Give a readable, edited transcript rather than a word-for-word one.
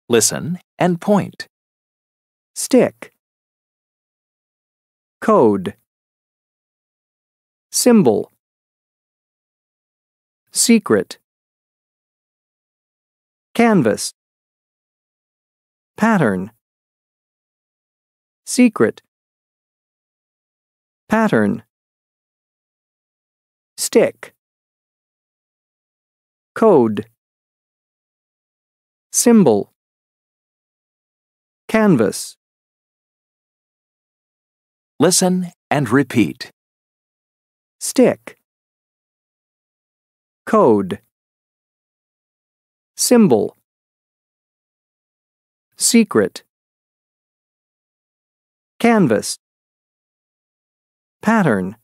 Listen and point. Stick. Code. Symbol. Secret. Canvas. Pattern. Secret. Pattern. Stick. Code. Symbol. Canvas. Listen and repeat. Stick. Code. Symbol. Secret. Canvas. Pattern.